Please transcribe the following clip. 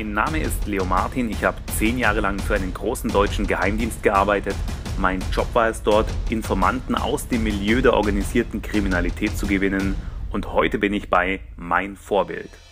Mein Name ist Leo Martin, ich habe 10 Jahre lang für einen großen deutschen Geheimdienst gearbeitet. Mein Job war es dort, Informanten aus dem Milieu der organisierten Kriminalität zu gewinnen, und heute bin ich bei Mein Vorbild.